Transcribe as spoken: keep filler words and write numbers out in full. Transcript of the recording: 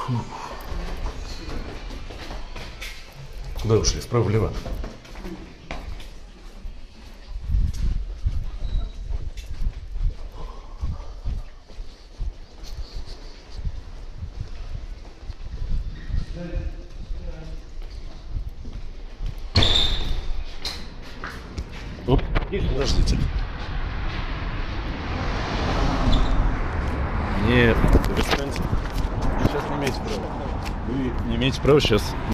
Куда ушли? Справа-влево? Подождите. Нет, перестаньте. Сейчас не имеете права. Вы не имеете права сейчас.